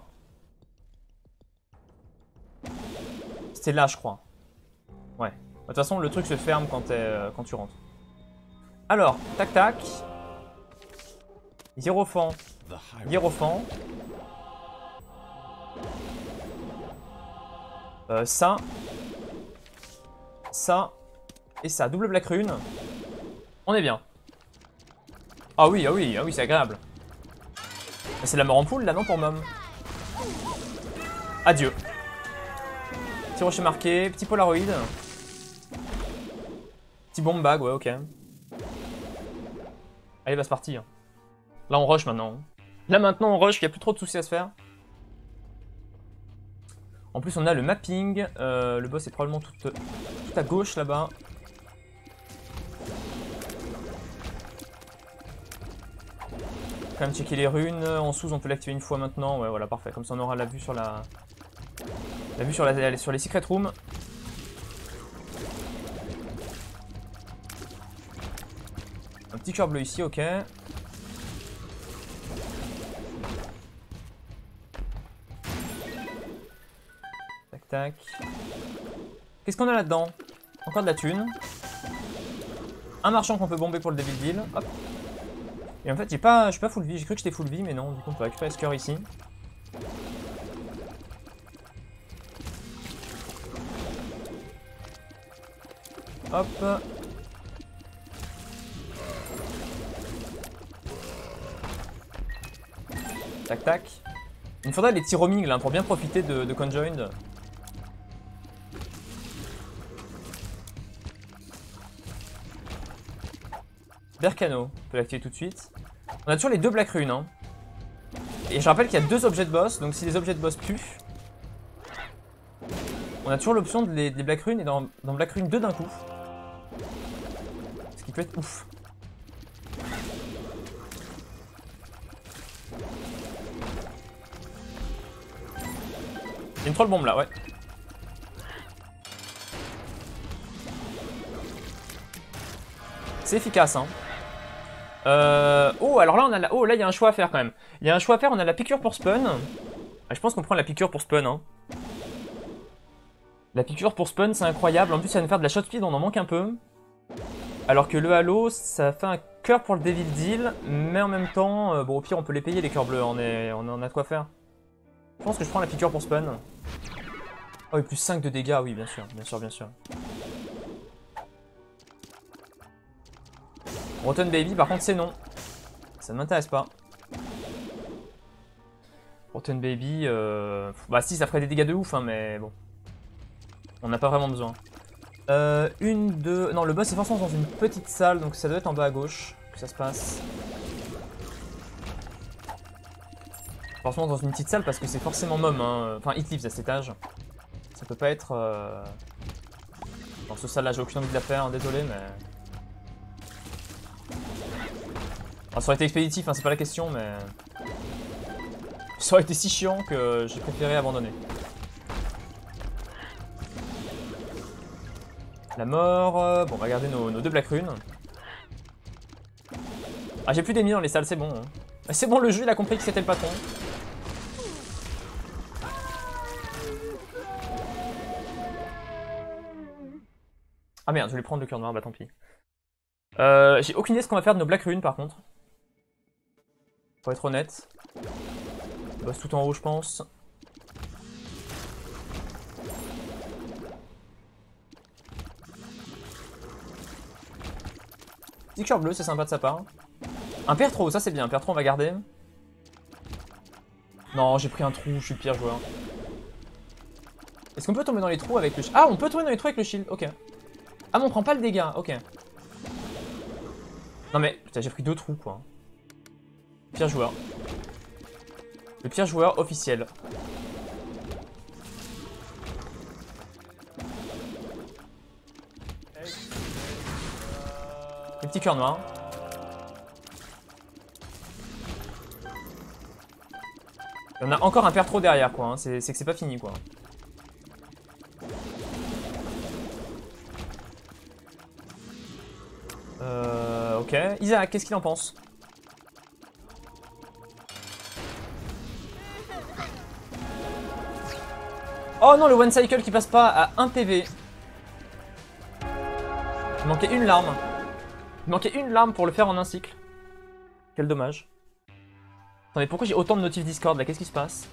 C'était là, je crois. Ouais. De toute façon, le truc se ferme quand, euh, quand tu rentres. Alors, tac tac. Hiérophant. Hiérophant. Euh, ça. Ça. Et ça. Double Black Rune. On est bien. Ah oui, ah oui, ah oui, c'est agréable. C'est la mort en poule là, non, pour Mom? Adieu. Petit rocher marqué, petit Polaroid. Petit bomb bag, ouais, ok. Allez, bah c'est parti. Là, on rush maintenant. Là, maintenant, on rush, il n'y a plus trop de soucis à se faire. En plus, on a le mapping. Euh, le boss est probablement tout, tout à gauche, là-bas. Quand même checker les runes. En sous, on peut l'activer une fois maintenant. Ouais, voilà, parfait. Comme ça, on aura la vue sur la... La vue sur, la... sur les secret rooms. Un petit cœur bleu ici, ok. Tac, tac. Qu'est-ce qu'on a là-dedans? Encore de la thune. Un marchand qu'on peut bomber pour le Devil Deal. Hop. Et en fait, j'ai pas, je suis pas full vie. J'ai cru que j'étais full vie, mais non. Du coup, on peut récupérer ce cœur ici. Hop. Tac tac. Il me faudrait les petits roaming là pour bien profiter de, de Conjoined. Berkano, on peut l'activer tout de suite. On a toujours les deux Black Runes. Hein. Et je rappelle qu'il y a deux objets de boss, donc si les objets de boss puent, on a toujours l'option de les, de les Black Runes et dans, dans Black Rune deux d'un coup. Ce qui peut être ouf. Il y a une troll bombe là, ouais. C'est efficace, hein. Euh... Oh, alors là, on a la... oh, là, il y a un choix à faire quand même. Il y a un choix à faire, on a la piqûre pour spawn. Ah, je pense qu'on prend la piqûre pour spawn. Hein. La piqûre pour spawn, c'est incroyable. En plus, ça va nous faire de la shot speed, on en manque un peu. Alors que le halo, ça fait un cœur pour le Devil Deal. Mais en même temps, euh, bon, au pire, on peut les payer, les cœurs bleus. On, est... on en a de quoi faire. Je pense que je prends la piqûre pour spawn. Oh, et plus cinq de dégâts, oui, bien sûr, bien sûr, bien sûr. Rotten Baby, par contre, c'est non. Ça ne m'intéresse pas. Rotten Baby, euh... bah si, ça ferait des dégâts de ouf, hein, mais bon. On n'a pas vraiment besoin. Euh, une, deux... Non, le boss est forcément dans une petite salle, donc ça doit être en bas à gauche que ça se passe. Forcément dans une petite salle parce que c'est forcément mom, hein. Enfin, Hit Leaves à cet étage. Ça peut pas être... Euh... Dans ce salle-là, j'ai aucune envie de la faire, hein, désolé, mais... Alors, ça aurait été expéditif, hein, c'est pas la question, mais... Ça aurait été si chiant que j'ai préféré abandonner. La mort... Euh... Bon, on va garder nos, nos deux Black Runes. Ah, j'ai plus d'ennemis dans les salles, c'est bon. Hein. C'est bon, le jeu, il a compris que c'était le patron. Ah merde, je voulais prendre le cœur noir, bah tant pis. Euh, j'ai aucune idée ce qu'on va faire de nos Black Runes par contre. Pour être honnête. Boss tout en haut, je pense. Petit cœur bleu, c'est sympa de sa part. Un Pertro, ça c'est bien. Pertro, on va garder. Non, j'ai pris un trou, je suis le pire joueur. Est-ce qu'on peut tomber dans les trous avec le shield? Ah, on peut tomber dans les trous avec le shield, ok. Ah, mais on prend pas le dégât, ok. Non mais, putain, j'ai pris deux trous, quoi. Pire joueur. Le pire joueur officiel. Les petits cœurs noirs. Il y en a encore un paire trop derrière, quoi. Hein. C'est que c'est pas fini, quoi. Euh, ok. Isaac, qu'est-ce qu'il en pense? Oh non, le one cycle qui passe pas à un P V. Il manquait une larme. Il manquait une larme pour le faire en un cycle. Quel dommage. Attendez, pourquoi j'ai autant de notifs Discord là? Qu'est-ce qui se passe?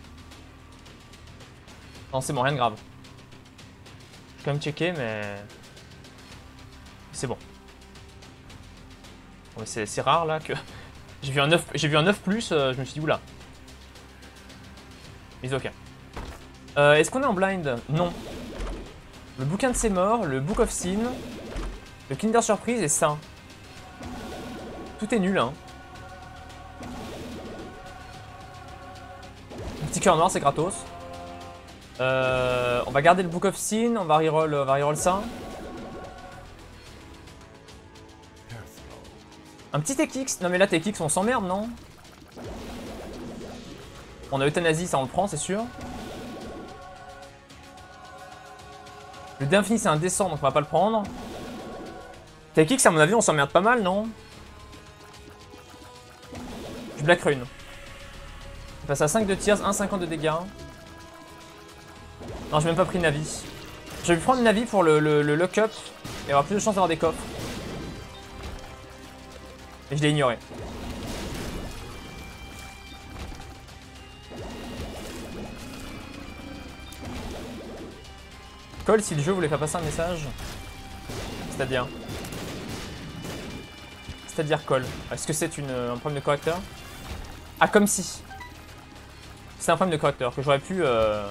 Non, c'est bon, rien de grave. Je vais quand même checker, mais... C'est bon. bon c'est rare là que... J'ai vu un neuf, j'ai vu un neuf plus, euh, je me suis dit oula. Mais ok. Euh, Est-ce qu'on est en blind? Non. Le bouquin de ses morts, le Book of Sin, le Kinder Surprise et ça. Tout est nul, hein. Le petit cœur noir, c'est gratos. Euh, on va garder le Book of Sin, on va reroll, on va reroll ça. Un petit T X. Non mais là T X on s'emmerde, non? On a euthanasie, ça on le prend, c'est sûr. Le dé infini c'est un descend, donc on va pas le prendre. T X à mon avis on s'emmerde pas mal, non? Du Black Rune. On passe à cinq de tiers, un virgule cinquante de dégâts. Non, j'ai même pas pris le Navi. Je vais prendre le Navi pour le, le, le lock-up et avoir plus de chance d'avoir des coffres. Et je l'ai ignoré. Call si le jeu voulait faire passer un message. C'est-à-dire C'est-à-dire Call. Est-ce que c'est un problème de correcteur? Ah, comme si. C'est un problème de correcteur que j'aurais pu... Euh...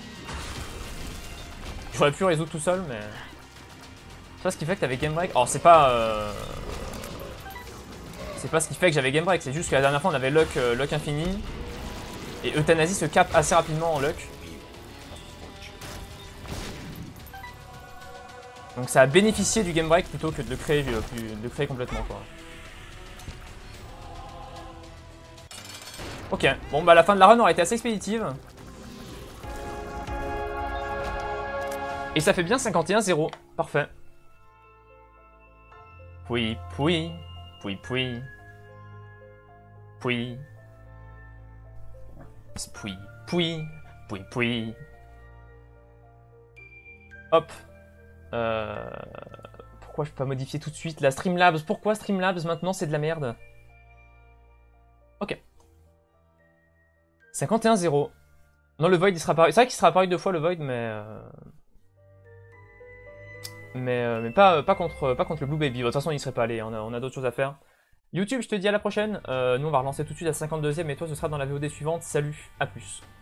J'aurais pu résoudre tout seul, mais... C'est pas ce qui fait que t'avais Game Break. Alors, c'est pas... Euh... C'est pas ce qui fait que j'avais Game Break. C'est juste que la dernière fois, on avait Luck, euh, Luck infini. Et Euthanasie se cap assez rapidement en Luck. Donc ça a bénéficié du Game Break plutôt que de le créer, de le créer complètement, quoi. Ok, bon bah la fin de la run aurait été assez expéditive. Et ça fait bien cinquante et un zéro. Parfait. Puis, puis, puis, puis. Puis. Puis. Puis. Puis. Puis. Hop. Euh... Pourquoi je peux pas modifier tout de suite la Streamlabs? Pourquoi Streamlabs maintenant c'est de la merde? Ok. cinquante et un zéro. Non, le Void il sera apparu. C'est vrai qu'il sera apparu deux fois le Void, mais. Euh... Mais, euh, mais pas, pas, contre, pas contre le Blue Baby. De toute façon, il serait pas allé. On a, on a d'autres choses à faire. YouTube, je te dis à la prochaine. Euh, nous, on va relancer tout de suite à cinquante-deuxième et toi, ce sera dans la V O D suivante. Salut, à plus.